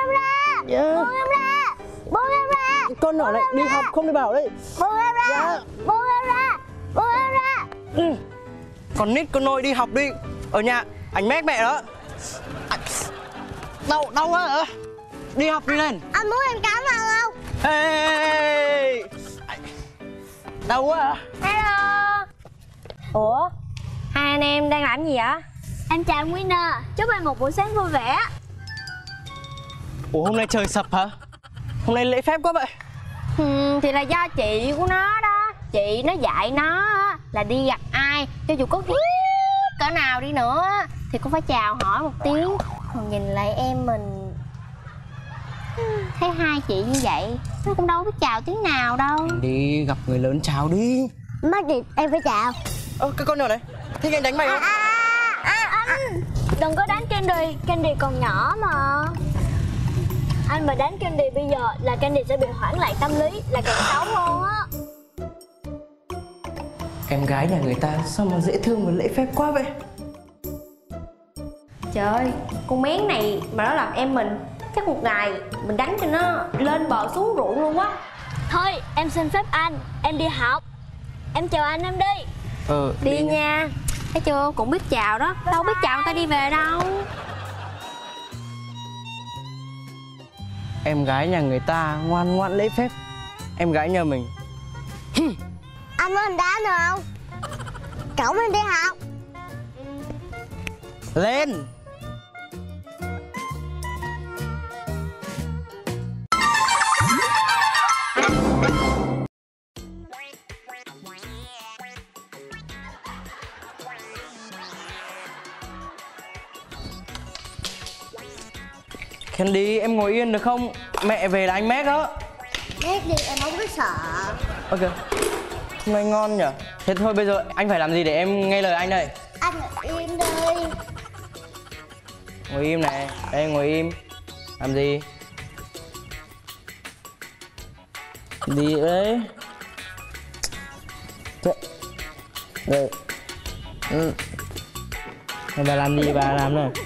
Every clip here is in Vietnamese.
em ra. Dạ. Buông em ra. Buông em ra. Con nhỏ này đi học không đi bảo đấy. Buông em ra. Dạ. Buông em ra. Buông em ra. Con nít con nôi đi học đi. Ở nhà anh mét mẹ đó. Đau quá hả? Đi học đi lên. Anh muốn em cám ơn không? Hey. Đau quá hả? Hello. Ủa, hai anh em đang làm gì vậy? Em chào anh Winner, chúc anh một buổi sáng vui vẻ. Ủa hôm nay trời sập hả? Hôm nay lễ phép quá vậy. Thì là do chị của nó đó. Chị nó dạy nó á, là đi gặp ai, cho dù có ghét cỡ nào đi nữa thì cũng phải chào hỏi một tiếng. Còn nhìn lại em mình, thấy hai chị như vậy nó cũng đâu biết chào tiếng nào đâu. Đi gặp người lớn chào đi. Mắc gì em phải chào. Cái con nhỏ này thích anh đánh mày không? Anh đừng có đánh Candy, Candy còn nhỏ mà. Anh mà đánh Candy bây giờ là Candy sẽ bị hoảng loạn tâm lý, là càng xấu luôn á. Em gái nhà người ta sao mà dễ thương và lễ phép quá vậy? Trời ơi, con mén này mà nó làm em mình, chắc một ngày mình đánh cho nó lên bờ xuống ruộng luôn quá. Thôi em xin phép anh, em đi học. Em chào anh, em đi. Đi nha. Thấy chưa, cũng biết chào đó. Đâu biết chào người ta đi về đâu. Em gái nhà người ta ngoan ngoãn lễ phép. Em gái nhà mình. Anh muốn em đá nữa không? Cổng em đi học. Lên. Candy, em ngồi yên được không? Mẹ về là anh mét đó. Mét đi, em không có sợ. Ok. Hôm nay ngon nhỉ? Thế thôi bây giờ anh phải làm gì để em nghe lời anh đây? Anh ngồi im đi. Ngồi im này. Đây ngồi im. Làm gì? Đi đấy. Đây. Bà làm gì bà làm nào?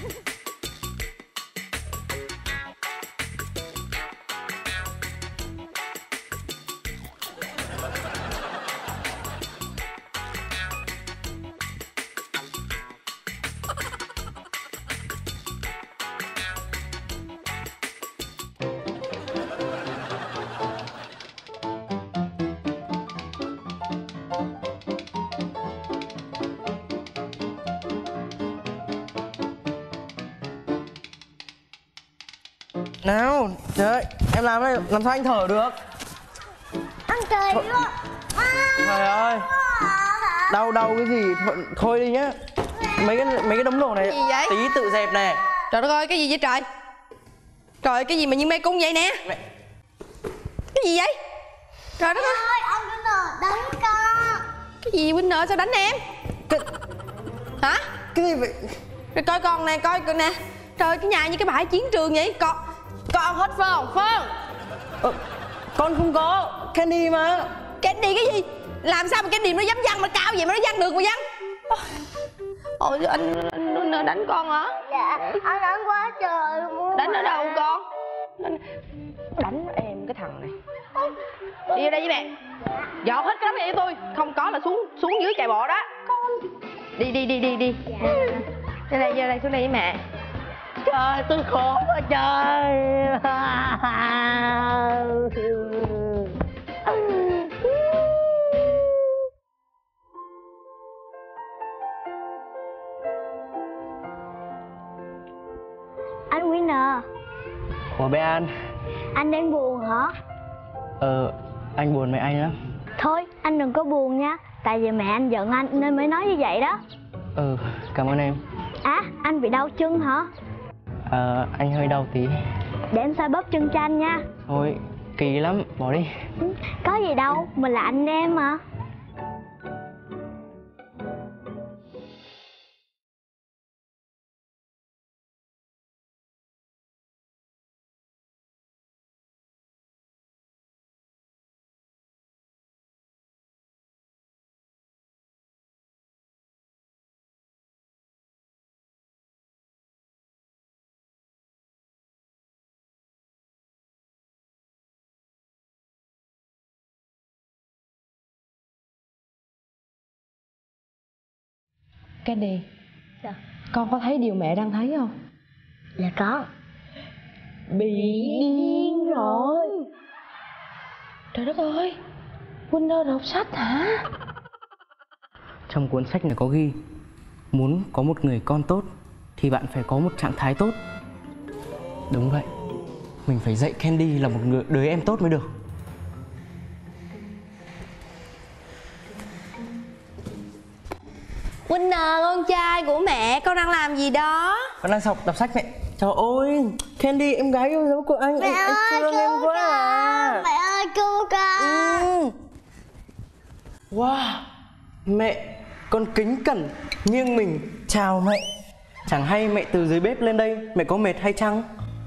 Nào, trời ơi, em làm đây, làm sao anh thở được? Anh cười quá. Trời ơi, đau cái gì, thôi đi nhá. Mấy cái đống đồ này Gì vậy? tí tự dẹp này. Trời đất ơi, cái gì vậy trời? Trời, cái gì mà như mê cung vậy nè? Mẹ. Cái gì vậy? Trời đất ơi, Ôi, ông Winner đánh con. cái gì Winner sao đánh em? Cái, Hả? cái gì vậy? Rồi coi con nè, coi con nè. Trời, cái nhà như cái bãi chiến trường vậy. Con hết phải không? Phải không? Con không có, Candy mà. Candy cái gì? Làm sao mà Candy nó dám văng mà cao vậy mà nó văng được mà văng? Ôi, anh đánh con hả? Dạ, anh đánh quá trời luôn. Đánh ở đâu con? Đánh em cái thằng này. Đi vô đây với mẹ. Dọn hết cái đống này cho tôi. Không có là xuống dưới chạy bộ đó. Đi. Vô đây xuống đây với mẹ. Trời, tôi khổ quá trời. Anh Winner, Ủa bé An. anh đang buồn hả? Anh buồn với anh lắm. Thôi, anh đừng có buồn nha. Tại vì mẹ anh giận anh nên mới nói như vậy đó. Cảm ơn em. À, anh bị đau chân hả? Anh hơi đau tí. Để em xoa bóp chân cho anh nha. Thôi, kỳ lắm, bỏ đi. Có gì đâu, mình là anh em mà. Candy. Dạ. Con có thấy điều mẹ đang thấy không? Là có. Bị điên rồi. Trời đất ơi, Winner đọc sách hả? Trong cuốn sách này có ghi, muốn có một người con tốt thì bạn phải có một trạng thái tốt. Đúng vậy, mình phải dạy Candy là một đứa em tốt mới được. Winner, con trai của mẹ, con đang làm gì đó? Con đang đọc sách mẹ. Trời ơi, Candy em gái yêu dấu của anh. Mẹ anh ơi, thương em quá à. Mẹ ơi cứu con. Wow, mẹ, con kính cẩn nghiêng mình chào mẹ. Chẳng hay mẹ từ dưới bếp lên đây, mẹ có mệt hay chăng?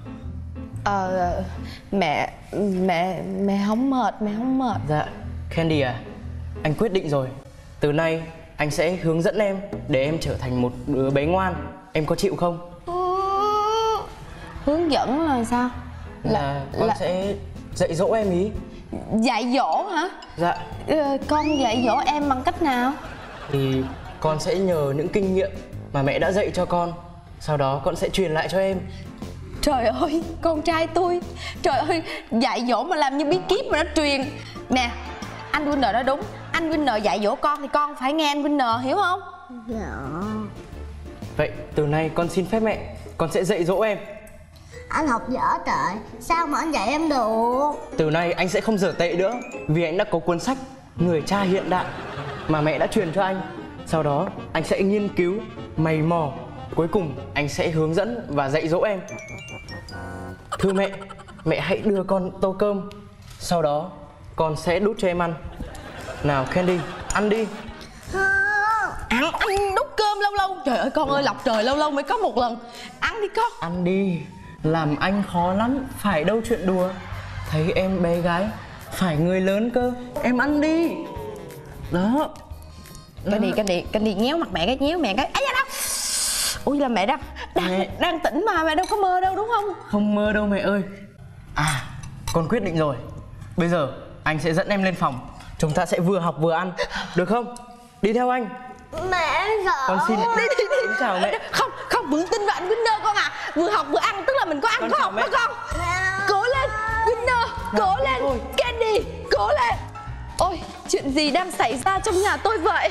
Mẹ không mệt, mẹ không mệt. Dạ, Candy à, anh quyết định rồi. Từ nay anh sẽ hướng dẫn em để em trở thành một đứa bé ngoan. Em có chịu không? Hướng dẫn là sao? Con sẽ dạy dỗ em ý. Dạy dỗ hả? Dạ. Con dạy dỗ em bằng cách nào? Thì con sẽ nhờ những kinh nghiệm mà mẹ đã dạy cho con. Sau đó con sẽ truyền lại cho em. Trời ơi, con trai tôi. Trời ơi, dạy dỗ mà làm như bí kíp mà nó truyền. Nè, anh Winner nói đúng. Anh Winner dạy dỗ con thì con phải nghe anh Winner, hiểu không? Dạ. Vậy từ nay con xin phép mẹ, con sẽ dạy dỗ em. Anh học dở trời, sao mà anh dạy em được? Từ nay anh sẽ không dở tệ nữa, vì anh đã có cuốn sách Người cha hiện đại mà mẹ đã truyền cho anh. Sau đó anh sẽ nghiên cứu, mày mò, cuối cùng anh sẽ hướng dẫn và dạy dỗ em. Thưa mẹ, mẹ hãy đưa con tô cơm. Sau đó con sẽ đút cho em ăn. Nào Candy, ăn đi. Ăn đút cơm lâu lâu. Trời ơi con ơi, lọc trời lâu lâu mới có một lần. Ăn đi con. Ăn đi, làm anh khó lắm, phải đâu chuyện đùa. Thấy em bé gái, phải người lớn cơ. Em ăn đi. Đó. Candy nhéo mặt mẹ cái, nhéo mẹ cái. Ấy da đâu. Ui là mẹ đang tỉnh mà, mẹ đâu có mơ đâu đúng không? Không mơ đâu mẹ ơi. À, con quyết định rồi. Bây giờ anh sẽ dẫn em lên phòng. Chúng ta sẽ vừa học vừa ăn, được không? Đi theo anh. Mẹ sợ. Con xin Đi. Kính chào mẹ. Không vững tin vào anh Winner con à. Vừa học vừa ăn tức là mình có ăn Con có chào học mẹ. đó con. Cố lên Winner, cố lên thôi. Candy, cố lên. Ôi, chuyện gì đang xảy ra trong nhà tôi vậy?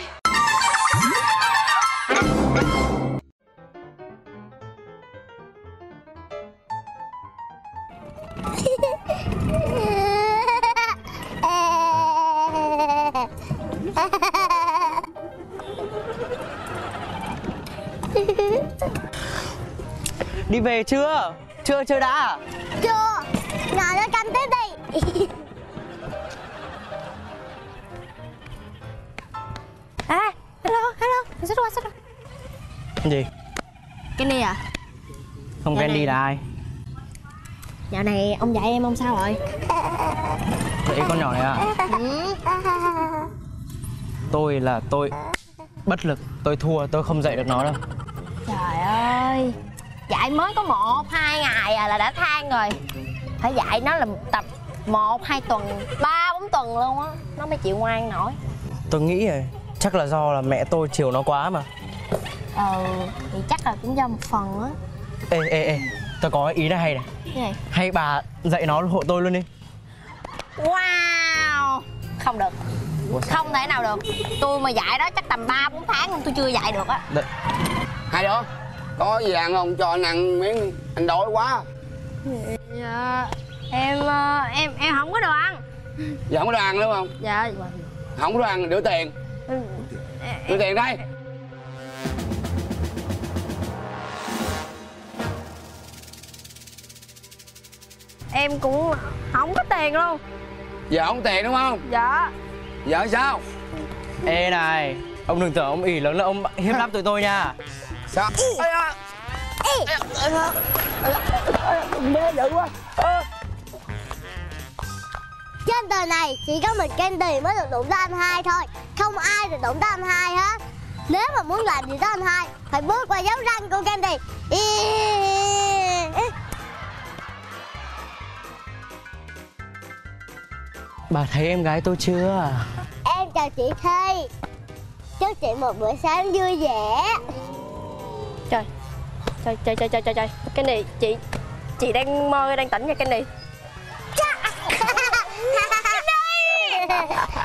Đi về chưa? Chưa đã. Chưa. Ngồi lên canh tiếp đi. À, hello, sắp qua. Gì? Candy à? Không, Dạ Candy này. là ai? Dạo này ông dạy em không sao rồi? Vậy con nhỏ này à? Tôi bất lực, tôi thua, tôi không dạy được nó đâu. Trời ơi, dạy mới có 1-2 ngày à là đã than rồi. Phải dạy nó là tập 1-2 tuần, 3-4 tuần luôn á, nó mới chịu ngoan nổi. Tôi nghĩ rồi, chắc là do là mẹ tôi chiều nó quá mà. Thì chắc là cũng do một phần á. Ê, tôi có ý này hay này. Cái gì? Hay bà dạy nó hộ tôi luôn đi. Wow, không được. Ủa sao? Không thể nào được. Tôi mà dạy đó chắc tầm 3-4 tháng luôn tôi chưa dạy được á. Hai đứa có gì ăn không, cho anh ăn miếng, anh đói quá. Dạ, em không có đồ ăn. Giờ không có đồ ăn đúng không? Dạ. Không có đồ ăn, đưa tiền. Đưa tiền đây. Em cũng không có tiền luôn. Giờ không có tiền đúng không? Dạ. Giờ sao? Ê này, ông đừng tưởng ông ỷ lớn là ông hiếp đáp tụi tôi nha. Sao? Trên đời này chỉ có mình Candy mới được đụng tới anh hai thôi. Không ai được đụng tới anh hai hết. Nếu mà muốn làm gì tới anh hai phải bước qua dấu răng của Candy. Bà thấy em gái tôi chưa? Em chào chị Thi. Chúc chị một bữa sáng vui vẻ. Trời trời Candy, chị đang mơ đang tỉnh nha Candy. Candy